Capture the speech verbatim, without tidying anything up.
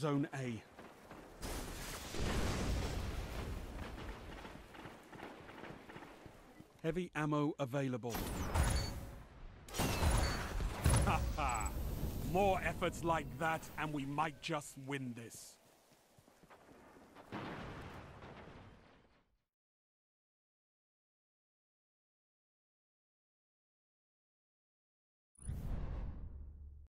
Zone A. Heavy ammo available. Ha ha! More efforts like that, and we might just win this.